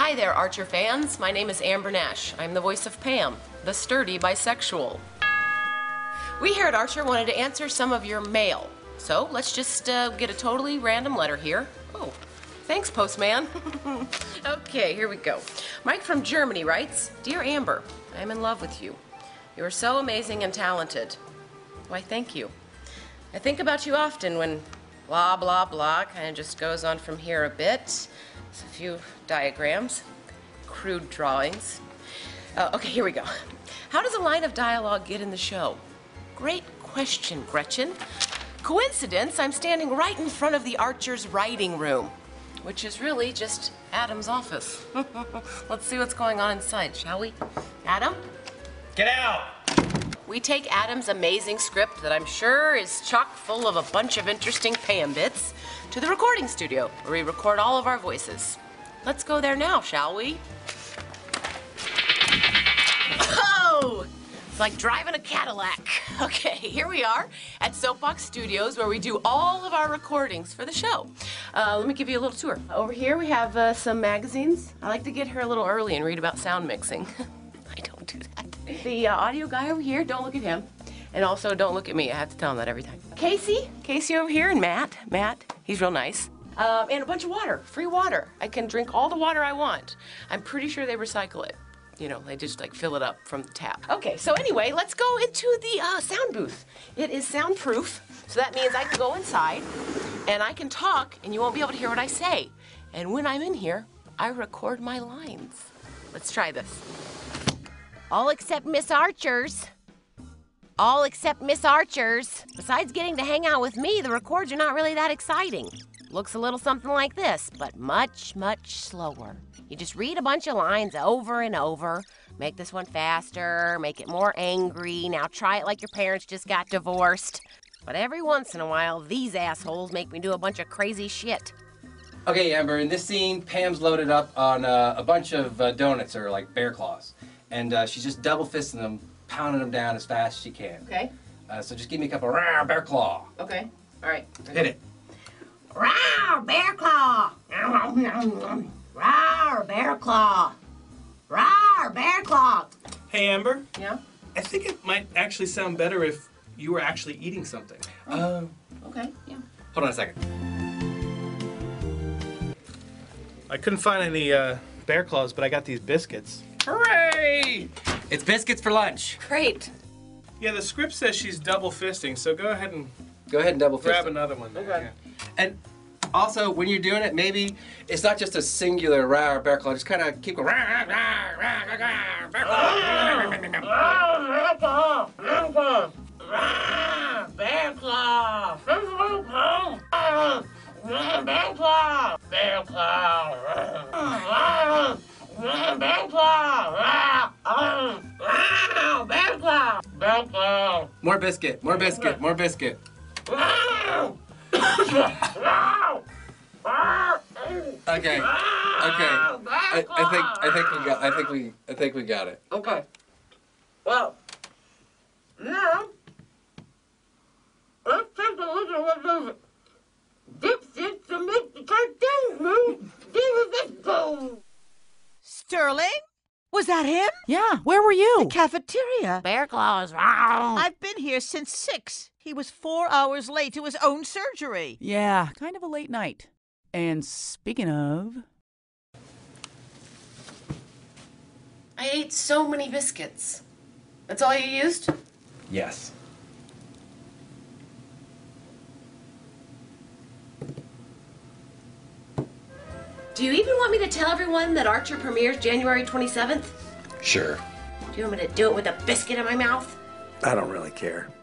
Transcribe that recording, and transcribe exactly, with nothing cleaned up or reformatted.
Hi there, Archer fans. My name is Amber Nash. I'm the voice of Pam, the sturdy bisexual. We here at Archer wanted to answer some of your mail. So let's just uh, get a totally random letter here. Oh, thanks, postman. Okay, here we go. Mike from Germany writes, Dear Amber, I'm in love with you. You are so amazing and talented. Why, thank you. I think about you often when blah, blah, blah kind of just goes on from here a bit. It's a few diagrams, crude drawings. Uh, okay, here we go. How does a line of dialogue get in the show? Great question, Gretchen. Coincidence, I'm standing right in front of the Archer's writing room, which is really just Adam's office. Let's see what's going on inside, shall we? Adam? Get out! We take Adam's amazing script that I'm sure is chock full of a bunch of interesting Pam bits to the recording studio, where we record all of our voices. Let's go there now, shall we? Oh! It's like driving a Cadillac. Okay, here we are at Soapbox Studios, where we do all of our recordings for the show. Uh, let me give you a little tour. Over here we have uh, some magazines. I like to get here a little early and read about sound mixing. I don't do that. The uh, audio guy over here, don't look at him. And also, don't look at me. I have to tell him that every time. Casey, Casey over here, and Matt. Matt, he's real nice. Um, and a bunch of water, free water. I can drink all the water I want. I'm pretty sure they recycle it. You know, they just like fill it up from the tap. Okay, so anyway, let's go into the uh, sound booth. It is soundproof, so that means I can go inside and I can talk and you won't be able to hear what I say. And when I'm in here, I record my lines. Let's try this. All except Miss Archer's. All except Miss Archer's. Besides getting to hang out with me, the records are not really that exciting. Looks a little something like this, but much, much slower. You just read a bunch of lines over and over. Make this one faster, make it more angry. Now try it like your parents just got divorced. But every once in a while, these assholes make me do a bunch of crazy shit. Okay, Amber, in this scene, Pam's loaded up on uh, a bunch of uh, donuts, or like bear claws. And uh, she's just double fisting them, pounding them down as fast as she can. Okay. Uh, so just give me a couple of rah, bear claw. Okay. All right. Hit it. Rawr, bear claw. Rawr, bear claw. Rawr, bear claw. Hey, Amber. Yeah? I think it might actually sound better if you were actually eating something. Um, Okay, yeah. hold on a second. I couldn't find any uh, bear claws, but I got these biscuits. Hooray! It's biscuits for lunch. Great. Yeah, the script says she's double fisting, so go ahead and Go ahead and double fist grab it. another one. There. Okay. Yeah. And also, when you're doing it, maybe it's not just a singular rah or bear claw. Just kind of keep going. Rah, rah, rah, rah, rah, rah, bear claw. Rawr, bear claw. Bear claw. Rawr, bear claw. Rawr, bear claw. Bear claw. Rawr, bear claw. Rawr, bear claw. Bear claw. More biscuit, more biscuit, more biscuit. Rawr. Rawr. Rawr. Okay, okay. I, I think I think we got I think we I think we got it. Okay. Well, now, let's take a look at what those dipshits that make the cartoons move. This go. Sterling? Was that him? Yeah, where were you? The cafeteria. Bear claws. Rawr. I've been here since six. He was four hours late to his own surgery. Yeah, kind of a late night. And speaking of... I ate so many biscuits. That's all you used? Yes. Do you even want me to tell everyone that Archer premieres January twenty-seventh? Sure. Do you want me to do it with a biscuit in my mouth? I don't really care.